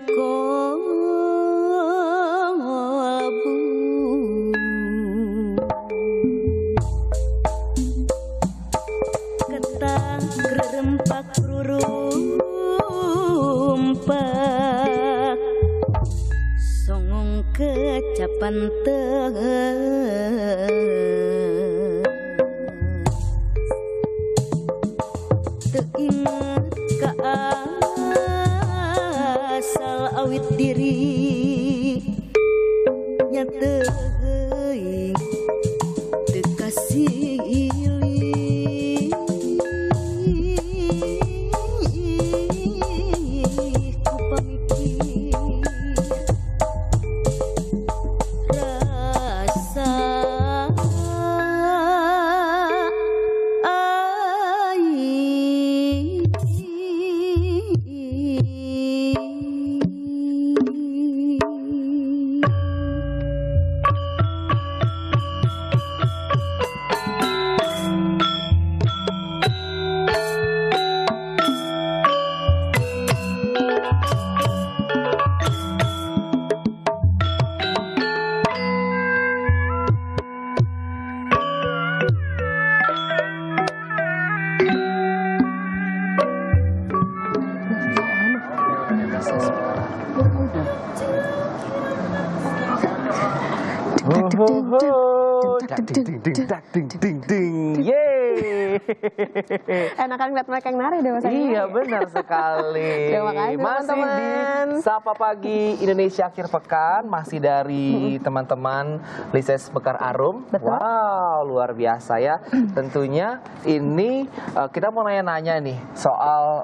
kolbu ketang gerempak rurumpak songong kecapan teingat ka asal awit diri nyateuing teu kasilih ku pamikir rasa Yeay. Enakan ngeliat mereka yang nari deh Mas Adi. Iya benar sekali. Terima kasih masih teman-teman. di Sapa Pagi Indonesia Akhir Pekan, masih dari teman-teman Lises Mekar Arum. Betul. Wow, luar biasa ya. Tentunya ini kita mau nanya-nanya nih soal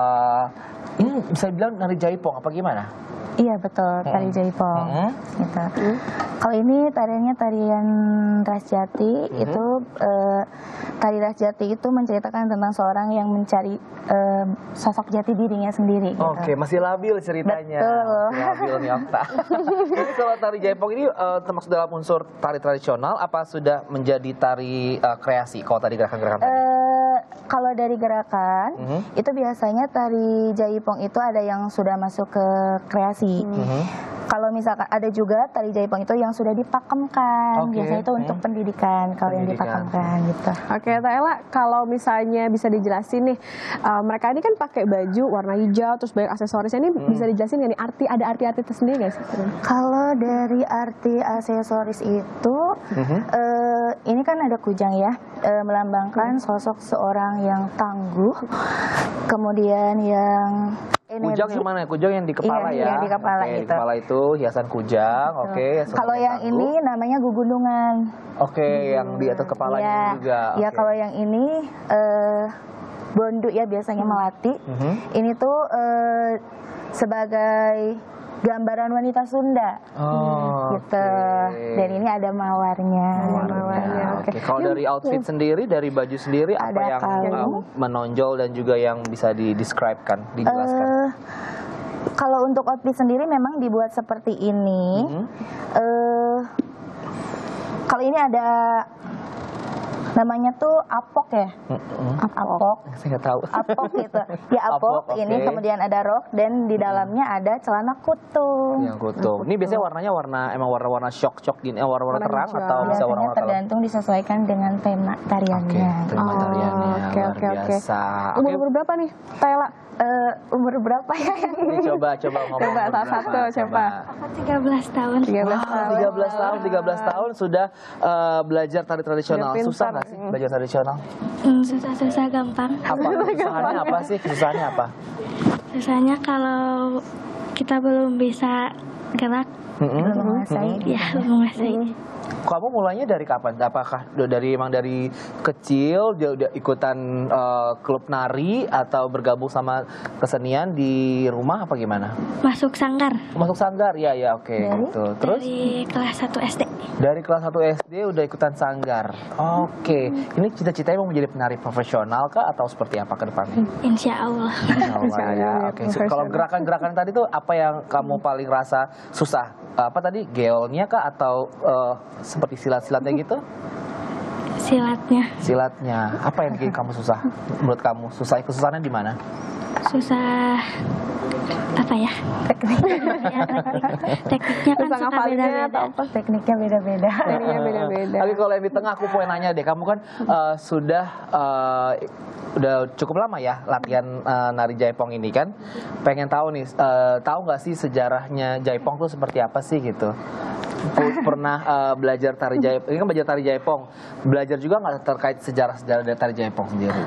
ini bisa bilang nari jaipong apa gimana? Iya betul, tari jaipong. Gitu. Kalau ini tariannya tarian ras jati, itu tari ras jati itu menceritakan tentang seorang yang mencari sosok jati dirinya sendiri. Gitu. Oke, masih labil ceritanya. Betul. Labil nih Okta. Jadi kalau tari jaipong ini termasuk dalam unsur tari tradisional apa sudah menjadi tari kreasi kalau tadi gerakan-gerakan tadi? Kalau dari gerakan, itu biasanya tari jaipong itu ada yang sudah masuk ke kreasi. Kalau misalkan ada juga tari jaipong itu yang sudah dipakemkan, biasanya itu untuk pendidikan kalau yang dipakemkan gitu. Oke, Teh Ella, kalau misalnya bisa dijelasin nih, mereka ini kan pakai baju warna hijau, terus banyak aksesorisnya, ini bisa dijelasin nggak nih ada arti-arti tersendiri nggak sih? Kalau dari arti aksesoris itu, ini kan ada kujang ya, melambangkan sosok seorang yang tangguh, kemudian yang energi. Kujang yang mana? Kujang yang di kepala ya? Yang di kepala Oke, itu. di kepala itu hiasan kujang. Oke. Kalau yang ini namanya gugundungan. Oke, yang di atas kepalanya juga. Ya, Oke. kalau yang ini bondu ya biasanya melati. Ini tuh sebagai gambaran wanita Sunda. Gitu. Oke. Dan ini ada mawarnya. Oke. Kalau dari outfit sendiri, dari baju sendiri, apa Ada yang kalung. menonjol dan juga yang bisa didescribe-kan, dijelaskan? Kalau untuk outfit sendiri memang dibuat seperti ini. Kalau ini ada namanya tuh apok ya, apok. Saya nggak tahu. Apok gitu. Ya apok, Apok, ini oke. kemudian ada rok dan di dalamnya ada celana kutu. Yang kutu. Ini biasanya warnanya emang warna-warna shock gini, warna-warna terang hijau. atau bisa Biasanya warna-warna terang? tergantung disesuaikan dengan tema tariannya. Tema tariannya Oke, luar oke, oke. biasa. Umur berapa nih, Teh Ella? Umur berapa ya? Ini coba ngomong. Coba umur salah satu, berapa, siapa? coba. 13 tahun. 13 tahun sudah belajar tari tradisional. Udah pintar. Susah nggak sih belajar tradisional? Susah-susah gampang. Apa kesusahannya apa sih? Kesusahannya apa? Susahnya kalau kita belum bisa gerak, belum menguasai. Ya, belum menguasai. Kamu mulainya dari kapan? Apakah emang dari kecil dia udah ikutan klub nari atau bergabung sama kesenian di rumah apa gimana? Masuk sanggar Masuk sanggar, ya oke gitu. Terus dari kelas 1 SD. dari kelas 1 SD udah ikutan sanggar. Oke. Ini cita-citanya mau menjadi penari profesional kah atau seperti apa ke depannya? Insya Allah. Insya Allah ya. Oke. Kalau gerakan-gerakan tadi tuh apa yang kamu paling rasa susah? Apa tadi? Geolnya kah atau seperti silat-silatnya gitu? Silatnya Silatnya. Apa yang bikin kamu susah? Menurut kamu susah? Kesusahannya di mana? susah apa ya? Tekniknya kan Susah suka ngapalinnya beda-beda. atau apa? Tekniknya beda-beda. Tekniknya beda-beda. Tapi kalau yang di tengah aku pengen nanya deh, kamu kan udah cukup lama ya latihan nari jaipong ini kan. Pengen tahu nih, tahu nggak sih sejarahnya jaipong tuh seperti apa sih gitu? Pernah belajar tari jaipong? Ini kan belajar tari jaipong. Belajar juga nggak terkait sejarah-sejarah dari tari jaipong sendiri?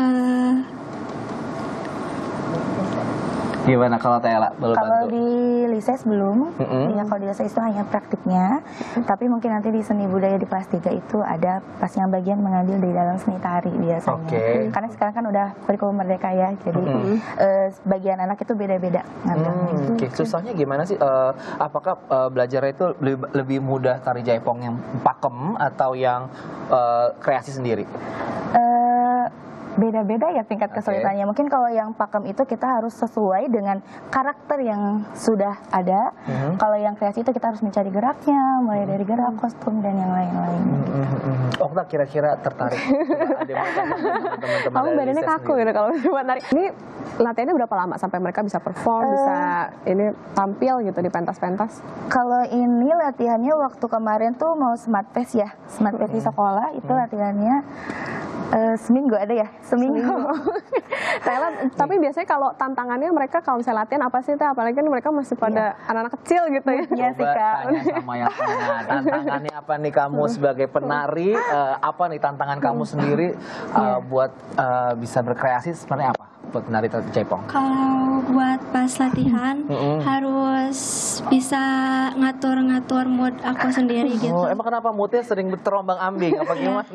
Gimana kalau Tela belum Kalau bantu? di Lises belum, ya kalau di Lises itu hanya praktiknya. Tapi mungkin nanti di seni budaya di kelas 3 itu ada pas yang bagian mengambil di dalam seni tari biasanya. Oke. Karena sekarang kan udah kurikulum merdeka ya, jadi bagian anak itu beda-beda ngambilnya. Oke, susahnya gimana sih? Apakah belajarnya itu lebih mudah tari jaipong yang pakem atau yang kreasi sendiri? Beda-beda ya tingkat kesulitannya. Mungkin kalau yang pakem itu kita harus sesuai dengan karakter yang sudah ada. Kalau yang kreasi itu kita harus mencari geraknya, mulai dari gerak, kostum, dan yang lain-lain. Okta kira-kira tertarik? Ada teman-teman Kamu dari badannya Lises kaku nih. gitu kalau buat nari. Ini latihannya berapa lama sampai mereka bisa perform, bisa ini tampil gitu di pentas-pentas? Kalau ini latihannya waktu kemarin tuh mau Smart Fest ya, Smart Fest di sekolah itu latihannya seminggu ada ya, seminggu. Tapi biasanya kalau tantangannya mereka kalau misalnya latihan apa sih Teh? Apalagi kan mereka masih pada anak-anak kecil gitu ya. Iya sih Coba Kak. tanya sama yang tanya, tantangannya apa nih kamu sebagai penari, apa nih tantangan kamu sendiri buat bisa berkreasi seperti apa buat menari jaipong? Kalau buat pas latihan harus bisa ngatur-ngatur mood aku sendiri gitu. Oh, emang kenapa moodnya sering terombang ambing apa gimana?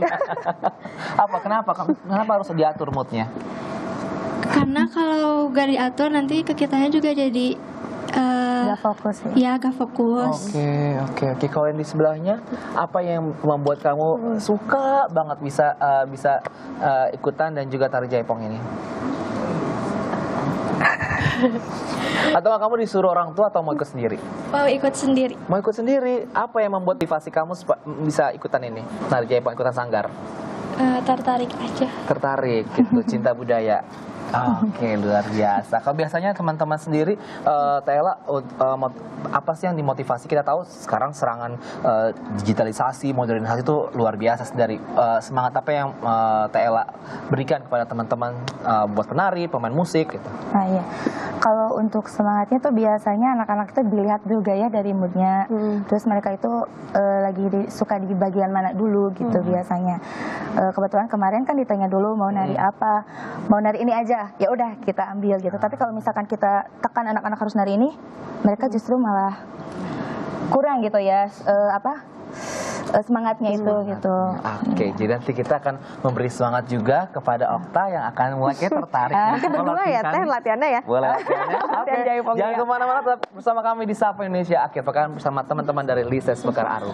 Kenapa harus diatur moodnya? Karena kalau gak diatur nanti ke kitanya juga jadi Gak fokus ya. ya gak fokus. Oke. Kalau yang di sebelahnya, apa yang membuat kamu suka banget bisa ikutan dan juga tari jaipong ini? Atau kamu disuruh orang tua atau mau ikut sendiri? Mau ikut sendiri. Mau ikut sendiri. Apa yang membuat motivasi kamu bisa ikutan ini? Tari jaipong, ikutan sanggar? Tertarik aja. Tertarik gitu, cinta budaya. Oke, luar biasa. Kalau biasanya teman-teman sendiri, Tela, apa sih yang dimotivasi? Kita tahu sekarang serangan digitalisasi, modernisasi itu luar biasa. Dari semangat apa yang Tela berikan kepada teman-teman buat penari, pemain musik gitu? Nah iya, kalau untuk semangatnya tuh biasanya anak-anak itu dilihat juga ya dari moodnya. Terus mereka itu suka di bagian mana dulu gitu biasanya. Kebetulan kemarin kan ditanya dulu mau nari apa, mau nari ini aja. Ya udah kita ambil gitu. Tapi kalau misalkan kita tekan anak-anak harus nari ini, mereka justru malah kurang gitu ya semangatnya itu gitu. Oke, jadi nanti kita akan memberi semangat juga kepada Okta yang akan mulai tertarik. Nanti berdua ya Teh latihannya ya. Boleh latihannya. Oke. Latihan jaipong Jangan juga. kemana-mana, tetap bersama kami di Sapa Indonesia Akhir Pekan bersama teman-teman dari Lises Mekar Arum.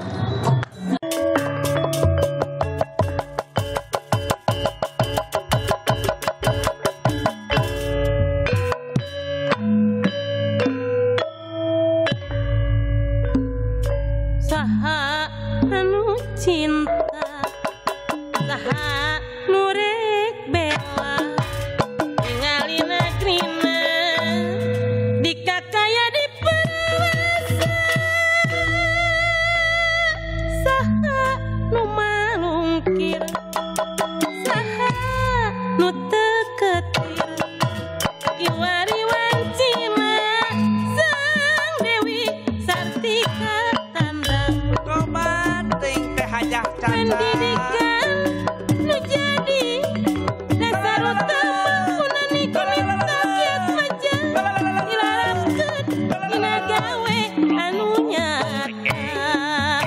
Saha anu cinta, saha nu rek bela, ningali negrina dikakaya di perwasa. Saha nu malungkir, saha nu teu ketir, kiwari wancina sang Dewi Sartika tandang. Tobat ting teh hajah canda. Pendidikan nu jadi dasar utama kunani komit rakyat maja dilarapkeun dina gawe anu nyata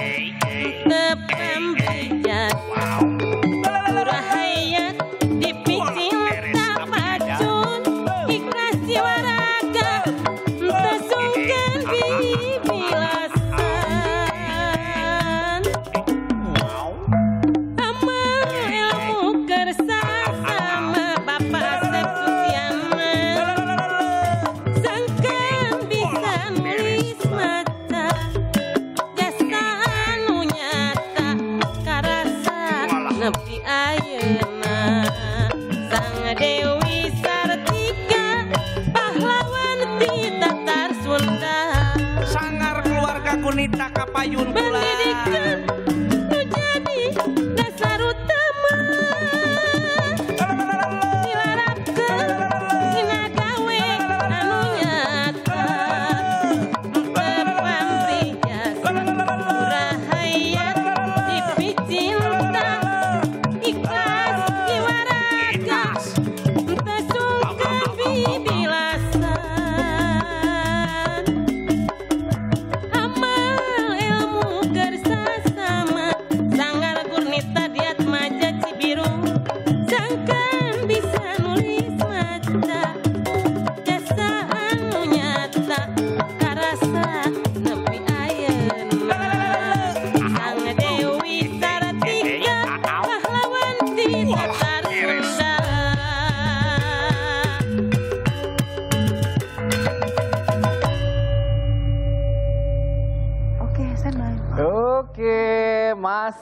teu pambejat rahayat dipicil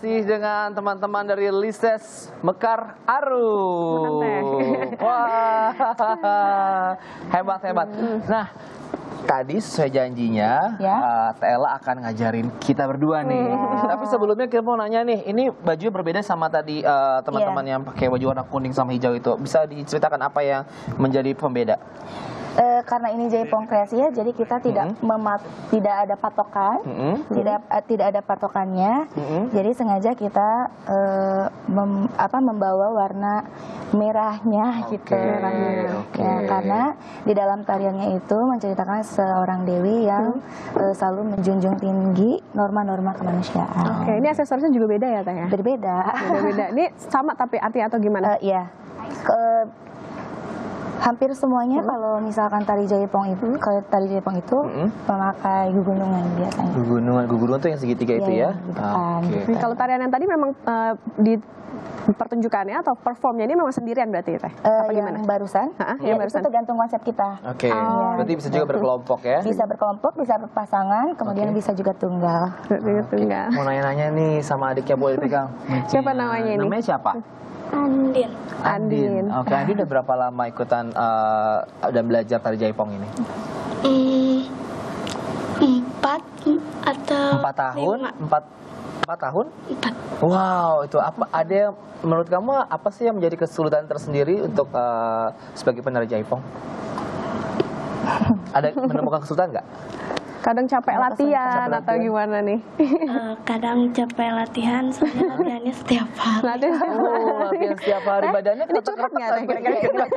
masih dengan teman-teman dari Lises Mekar Aru. Wah, hebat. Nah, tadi sesuai janjinya, Tela akan ngajarin kita berdua nih. Tapi sebelumnya kita mau nanya nih, ini baju berbeda sama tadi teman-teman yang pakai baju warna kuning sama hijau itu. Bisa diceritakan apa yang menjadi pembeda? Karena ini Jaipong kreasi ya, jadi kita tidak ada patokan, tidak ada patokannya. Jadi sengaja kita membawa warna merahnya gitu. Ya, karena di dalam tariannya itu menceritakan seorang dewi yang selalu menjunjung tinggi norma-norma kemanusiaan. Oke, ini aksesorisnya juga beda ya, Teh ya? Berbeda. Ini sama tapi artinya atau gimana? Iya. Hampir semuanya kalau misalkan tari Jaipong itu, memakai gugunungan biasanya. Gugunungan itu yang segitiga itu ya? Gitu. Kalau tarian yang tadi memang di pertunjukannya atau performnya ini memang sendirian berarti Teh? Apa gimana? Yang barusan? Yang barusan. Itu tergantung konsep kita. Oke, berarti bisa juga berkelompok ya? Bisa berkelompok, bisa berpasangan, kemudian bisa juga tunggal. Mau nanya-nanya nih sama adiknya, boleh pegang? Siapa namanya ini? Namanya siapa? Andin. Oke, Andin udah berapa lama ikutan dan belajar tari Jaipong ini? 4 atau 4 tahun? 4 tahun? 4. Wow, itu apa? Ada yang menurut kamu apa sih yang menjadi kesulitan tersendiri untuk sebagai penari Jaipong? Ada menemukan kesulitan nggak? Kadang capek latihan atau gimana nih? Kadang capek latihan, soalnya latihannya setiap hari. Latihan setiap hari, badannya ini curhat nggak Teh kira-kira?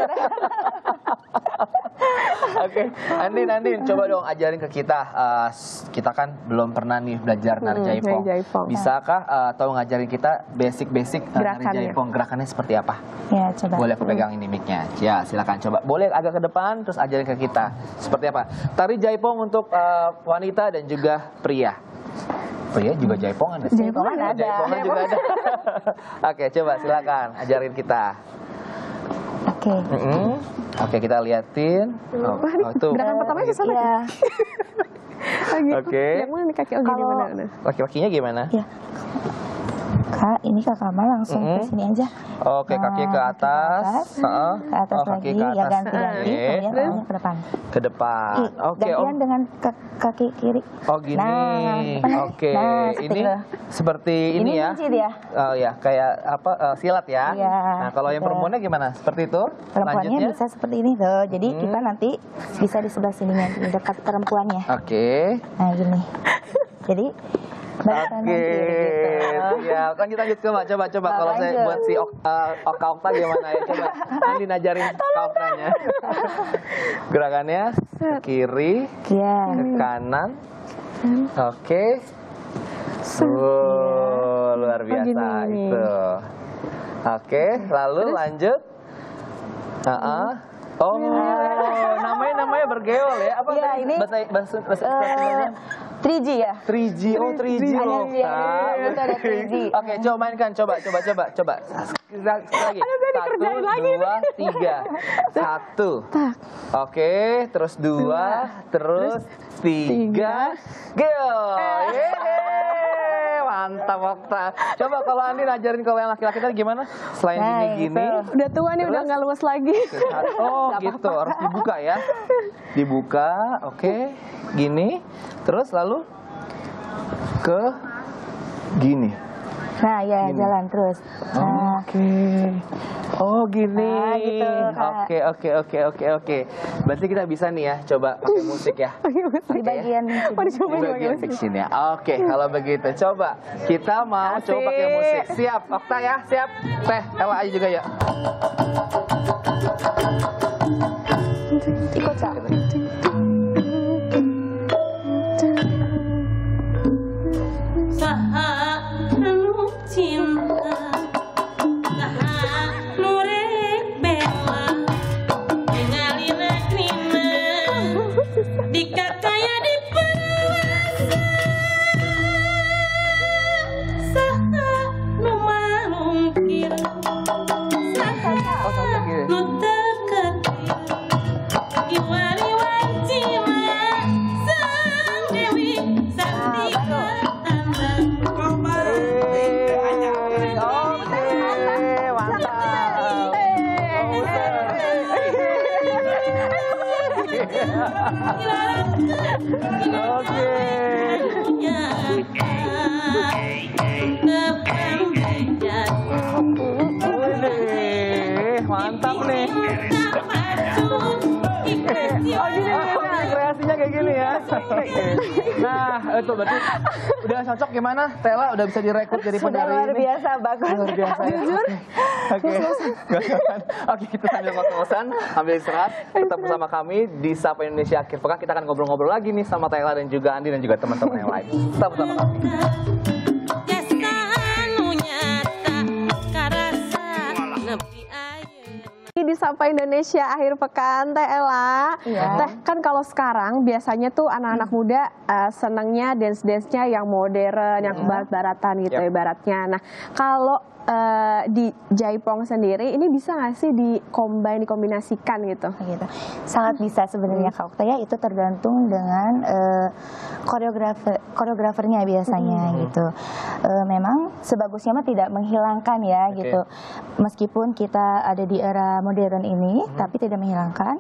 Oke, Andin, coba dong ajarin ke kita. Kita kan belum pernah nih belajar nari Jaipong. Bisakah atau ngajarin kita basic nari Jaipong, gerakannya seperti apa? Ya, coba. Boleh aku pegang ini mic-nya? Ya, silakan coba. Boleh agak ke depan, terus ajarin ke kita. Seperti apa? Tari Jaipong untuk wanita dan juga pria. Pria juga Jaipongan ya? Jaipongan ada. Jaipongan juga ada. Oke, coba silakan ajarin kita. Oke. Oke, kita liatin. Itu. Gerakan pertamanya kesana ya? Oke. Yang mana nih kaki? Oh, gini mana? Laki-lakinya gimana? Ya. Kak, ini Kakak mah langsung ke sini aja. Oke, kaki ke atas. Ke atas lagi, ya ganti-ganti, kemudian tangannya ke depan. Ke depan. Oke, gantian dengan kaki kiri. Oh, gini. Oke, ini seperti ini ya. Oh ya, kayak apa? Silat ya. Nah, kalau yang perempuannya gimana? Seperti itu? Perempuannya bisa seperti ini tuh. Jadi kita nanti bisa di sebelah sini nanti dekat perempuannya. Oke. Nah, gini. Jadi Oke, ya lanjut coba kalau saya buat si Okta gimana ya, coba Andin ajarin Oktanya. Gerakannya ke kiri, ke kanan, oke, luar biasa itu. Oke, lalu lanjut. Oh, namanya bergeol ya? Apa ya, ini bahasa 3G ya? 3G, oh 3G loh. Itu ada 3G. Oke, coba mainkan, coba. Sekali lagi. 1, 2, 3. 1. Oke, terus 2, terus 3. Go! Mantap, Okta. Coba kalau Andin ajarin kalau yang laki-laki tadi gimana? Selain gini-gini. Udah tua nih, udah nggak luas lagi. Oh, gitu. Harus dibuka ya. Dibuka, oke. Gini. Terus lalu ke gini. Nah, ya gini. Jalan terus. Nah. Oke. Oh, gini. Nah, gitu, Oke. Berarti kita bisa nih ya, coba pakai musik ya. Di bagian di sini ya. Oke, kalau begitu coba kita mau coba pakai musik. Siap, Okta ya, siap. Teh, Ella aja juga ya. Ikut Kak. Oke. Wih, mantap nih. Kreasinya kayak gini ya. Nah, itu berarti udah cocok gimana? Tela udah bisa direkrut jadi Sudah penari luar ini? biasa, bagus. Luar biasa ya. Oke. Oke, kita sambil ngos-ngosan, ambil istirahat. Tetap bersama kami di Sapa Indonesia Akhir Pekan. Kita akan ngobrol-ngobrol lagi nih sama Tela dan juga Andi dan juga teman-teman yang lain. Tetap bersama kami. Di Sapa Indonesia Akhir Pekan, Teh Ella. Teh, kan kalau sekarang biasanya tuh anak-anak muda senangnya dance-dance-nya yang modern, yang barat-baratan gitu ya ibaratnya. Nah, kalau di Jaipong sendiri ini bisa nggak sih dikombinasikan gitu? Sangat bisa sebenarnya Kak Oktaya, itu tergantung dengan koreografernya biasanya gitu. Memang sebagusnya mah tidak menghilangkan ya gitu. Meskipun kita ada di era modern ini, tapi tidak menghilangkan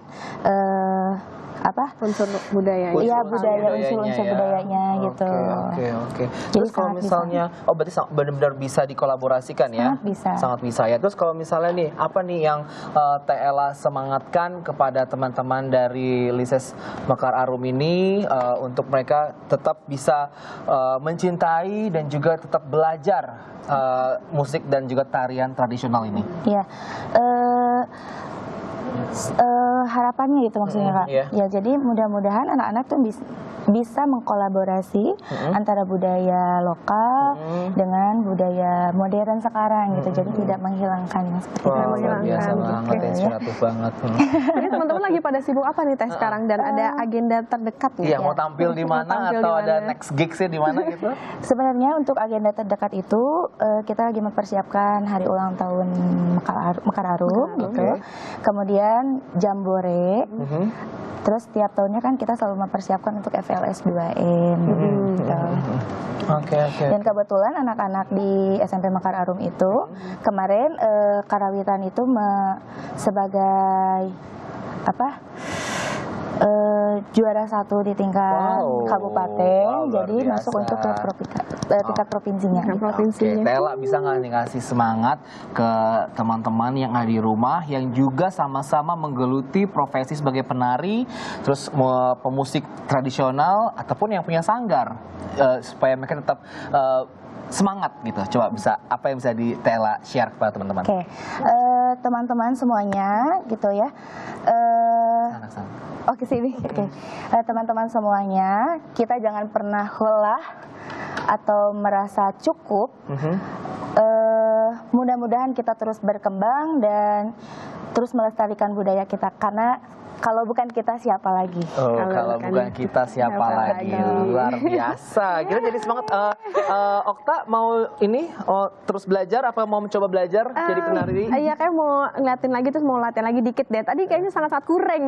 unsur budaya. Iya, budaya, unsur-unsur budayanya gitu. Oke. Terus kalau misalnya, berarti benar-benar bisa dikolaborasikan ya? Sangat bisa. Sangat bisa ya. Terus kalau misalnya nih, apa nih yang Teh Ella semangatkan kepada teman-teman dari Lises Mekar Arum ini untuk mereka tetap bisa mencintai dan juga tetap belajar musik dan juga tarian tradisional ini? Iya. Harapannya gitu maksudnya Kak. Ya, jadi mudah-mudahan anak-anak tuh bisa mengkolaborasi antara budaya lokal dengan budaya modern sekarang gitu. Jadi tidak menghilangkan seperti itu. Luar biasa banget, inspiratif banget. Jadi teman-teman lagi pada sibuk apa nih Teh sekarang, dan ada agenda terdekat nggak? Iya, mau tampil di mana atau ada next gig sih di mana gitu? Sebenarnya untuk agenda terdekat itu kita lagi mempersiapkan hari ulang tahun Mekar Arum gitu. Kemudian Jambore. Terus tiap tahunnya kan kita selalu mempersiapkan untuk FLS 2M gitu. Oke. Dan kebetulan anak-anak di SMP Mekar Arum itu kemarin karawitan itu sebagai juara 1 di tingkat kabupaten, jadi masuk untuk ke tingkat provinsinya. Oke, Tela bisa nggak nih ngasih semangat ke teman-teman yang ada di rumah yang juga sama-sama menggeluti profesi sebagai penari, terus pemusik tradisional ataupun yang punya sanggar, supaya mereka tetap semangat gitu. Coba apa yang bisa di Tela share kepada teman-teman? Oke, teman-teman semuanya gitu ya. Oke sini. Teman-teman semuanya, kita jangan pernah lelah atau merasa cukup. Mudah-mudahan kita terus berkembang dan terus melestarikan budaya kita, karena kalau bukan kita siapa lagi? Kalau bukan kita siapa lagi? Luar biasa. Kita jadi semangat. Okta mau terus belajar apa mau mencoba belajar jadi penari? Iya, kayak mau ngeliatin lagi, terus mau latihan lagi dikit deh. Tadi kayaknya sangat kurang.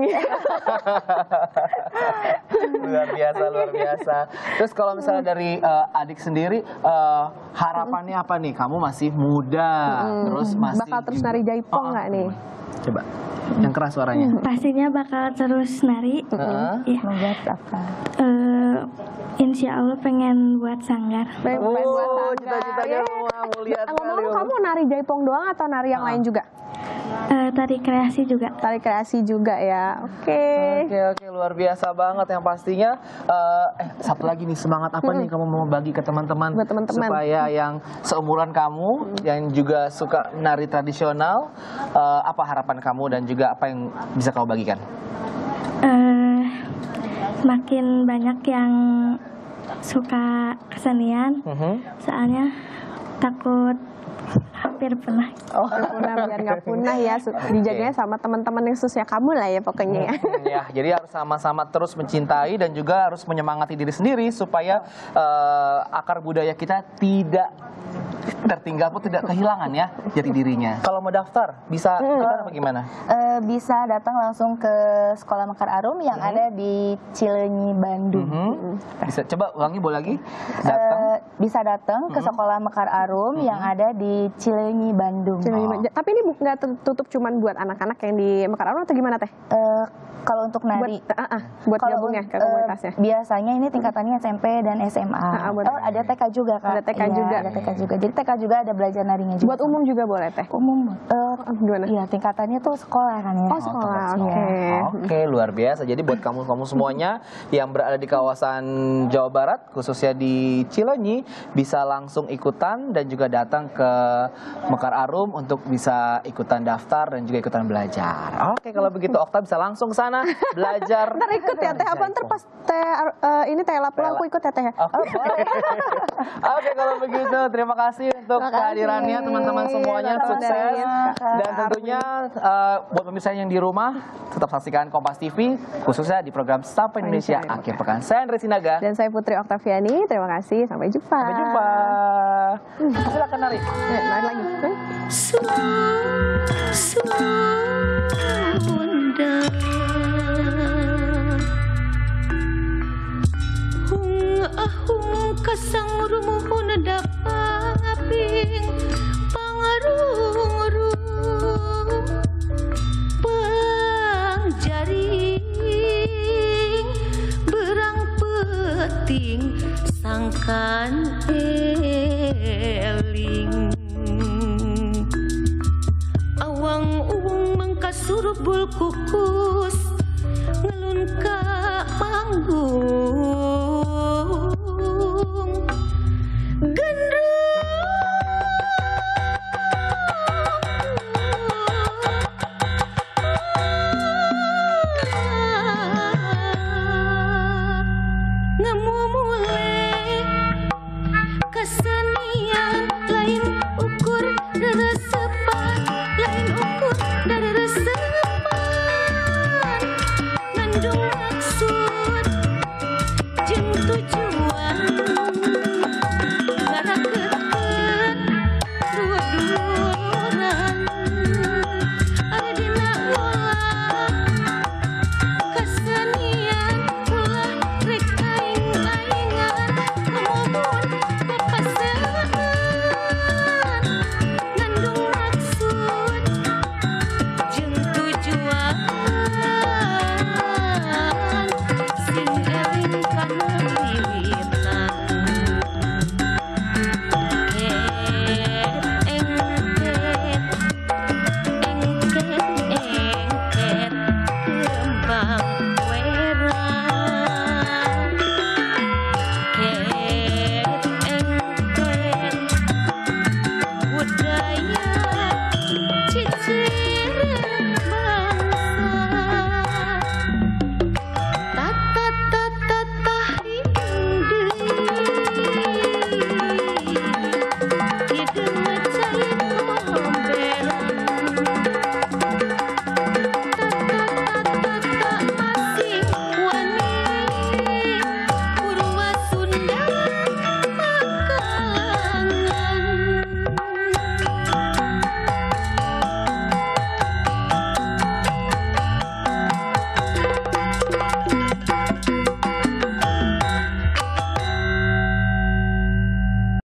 Luar biasa. Terus kalau misalnya dari adik sendiri, harapannya apa nih? Kamu masih muda, terus masih bakal terus nari Jaipong nggak nih? Coba yang keras suaranya. Pastinya bakal terus nari. Ya. Membuat apa? Insya Allah pengen buat sanggar. Cita-citanya mau lihat. Ngomong-ngomong, kamu nari Jaipong doang atau nari yang lain juga? Tari kreasi juga. Tari kreasi juga ya. Oke, Luar biasa banget yang pastinya. Satu lagi nih, semangat apa nih kamu mau bagi ke teman-teman supaya yang seumuran kamu yang juga suka nari tradisional, apa harapan kamu dan juga apa yang bisa kamu bagikan? Makin banyak yang suka kesenian, soalnya takut hampir punah. Biar nggak punah ya, dijaganya sama teman-teman yang sesuai kamu lah ya pokoknya ya. Ya, jadi harus sama-sama terus mencintai dan juga harus menyemangati diri sendiri supaya akar budaya kita tidak tertinggal pun tidak kehilangan ya jati dirinya. Kalau mau daftar bisa apa gimana? Bisa datang langsung ke Sekolah Mekar Arum yang ada di Cileunyi, Bandung. Bisa coba ulangi boleh lagi? Datang bisa datang ke sekolah Mekar Arum yang ada di Cileunyi, Bandung. Tapi ini nggak tertutup cuman buat anak-anak yang di Mekar Arum atau gimana teh? Kalau untuk nari, buat kalau gabungnya ke komunitasnya. biasanya ini tingkatannya SMP dan SMA. Ada TK juga Kak. Ada TK Iya, juga. Ada TK juga. Jadi TK juga ada belajar narinya juga. Buat umum juga boleh teh? Umum. Gimana? Iya, tingkatannya tuh sekolah kan ya. Oh, sekolah. Oke, luar biasa. Jadi buat kamu semuanya yang berada di kawasan Jawa Barat, khususnya di Cileunyi, bisa langsung ikutan dan juga datang ke Mekar Arum untuk bisa ikutan daftar dan juga ikutan belajar. Oke, kalau begitu Okta bisa langsung ke sana belajar. Ntar ikut ya teh, apa ntar pas teh ini teh pulang aku ikut ya teh. Oke, kalau begitu terima kasih untuk kehadirannya teman-teman semuanya, sukses. Dan tentunya buat pemirsa yang di rumah tetap saksikan Kompas TV khususnya di program Sapa Indonesia Akhir Pekan. Saya Andre Sinaga dan saya Putri Oktaviani. Terima kasih, sampai jumpa. Sampai jumpa. Silakan nari. Nari lagi. Ahung kasang rumuhun daping pangarung-rung pangjaring berang peting sangkan eling awang uung mangkasurup bul kukus ngelun ka panggung